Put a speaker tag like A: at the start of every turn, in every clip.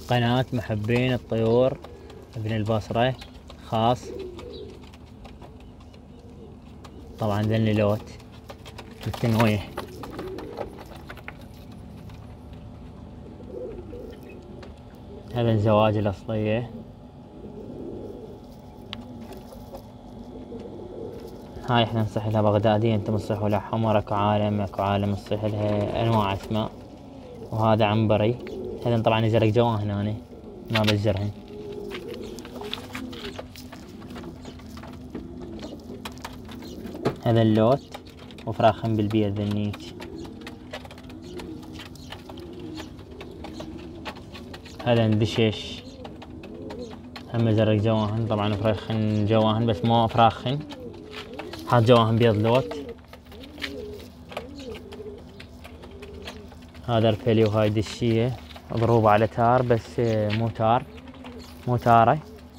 A: قناة محبين الطيور ابن البصرة خاص. طبعا ذني لوت بالتنويه. هذا الزواج الأصلية. هاي احنا نصيح لها بغدادية، انتم تصيحوا لها حمر. اكو عالم نصيح لها انواع اسماء. وهذا عنبري. هذا طبعا يزرق جواه هنا ما بزرهن. هذا اللوت وفراخن بالبيت ذنيك. هذا اندشش هم زرق جواهن. طبعا فراخن جواهن بس مو فراخن، حاط جواهن بيض لوت. هذا رفيلي وهاي دشية ضروبة على تار بس مو تارة.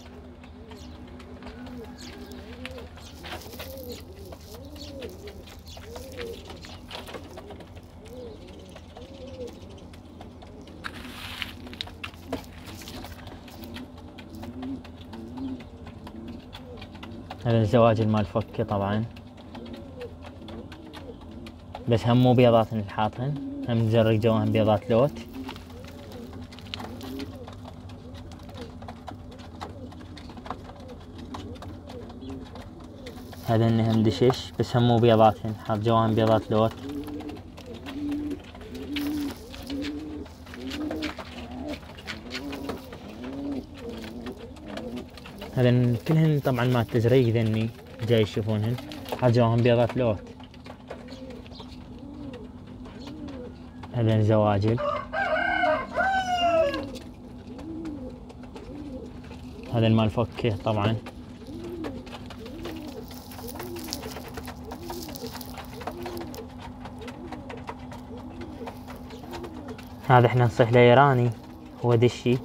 A: هذا الزواج المال فكة طبعا، بس هم مو بيضات الحاطهن، هم نزرق جواهن بيضات لوت. هذا هم دشش بس هم مو بيضاتهن، حاط جواهن بيضات لوت. هذا كلهن طبعا مال تزريق ذني جاي يشوفونهن، حاط جواهن بيضات لوت. هذا زواجل. هذا المال فكه طبعا. هذا احنا نصيح له ايراني هو دشي.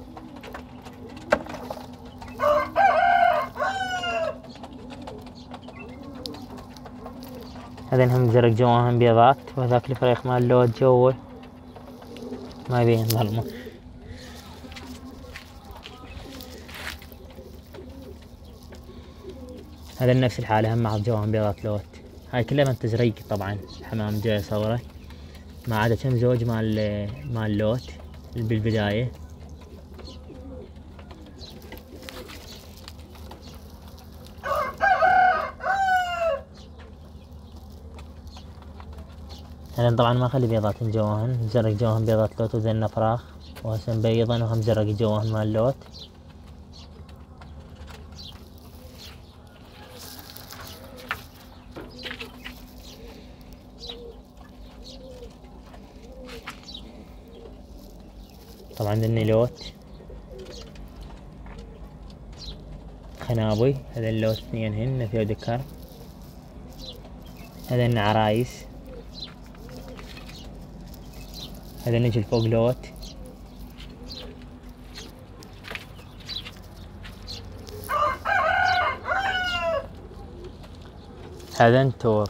A: هذا هم زرق جواهن بيضات، وهذاك الفريق مال لوت جوه ما يبين ظلمه. هذا نفس الحالة هم مع جواهن بيضات لوت. هاي كلها من تزريق طبعا. الحمام جاي صوره ما عدا كم زوج مال لوت بالبداية. هذا طبعا ما اخلي بيضات الجواهن، مزرق جواهن بيضات لوت وذن فراخ، وهسه مبيضن وهم مزرق جواهن مال لوت. طبعا ذني لوت خنابي. هذا اللوت اثنينهن نفي وذكر. هذا عرايس. هذا نجي فوق لوت. هذا انتور.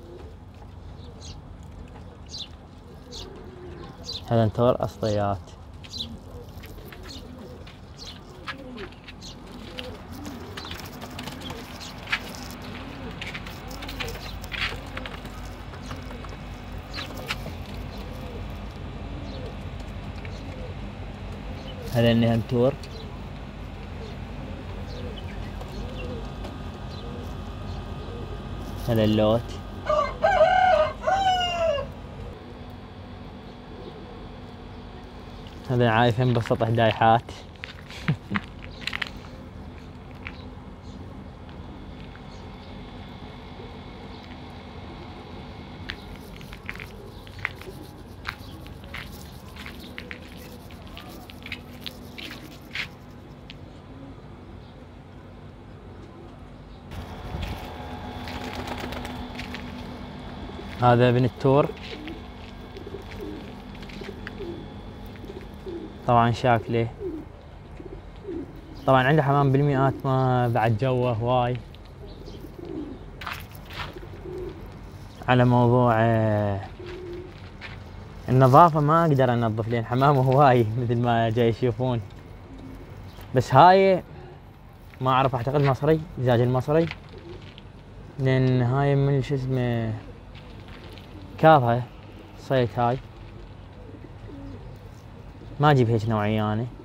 A: هذا انتور اصليات. هذا النهم تور. هذا اللوت. هذا عايفين بسطح دايحات. هذا ابن التور طبعا شاكله. طبعا عنده حمام بالمئات ما بعد جوه هواي. على موضوع النظافة ما اقدر انظف لان حمامه هواي مثل ما جاي يشوفون. بس هاي ما اعرف، اعتقد مصري، دجاج المصري، لان هاي من شو اسمه كاف، هاي صيد، هاي ما اجيب هيك نوعية انا.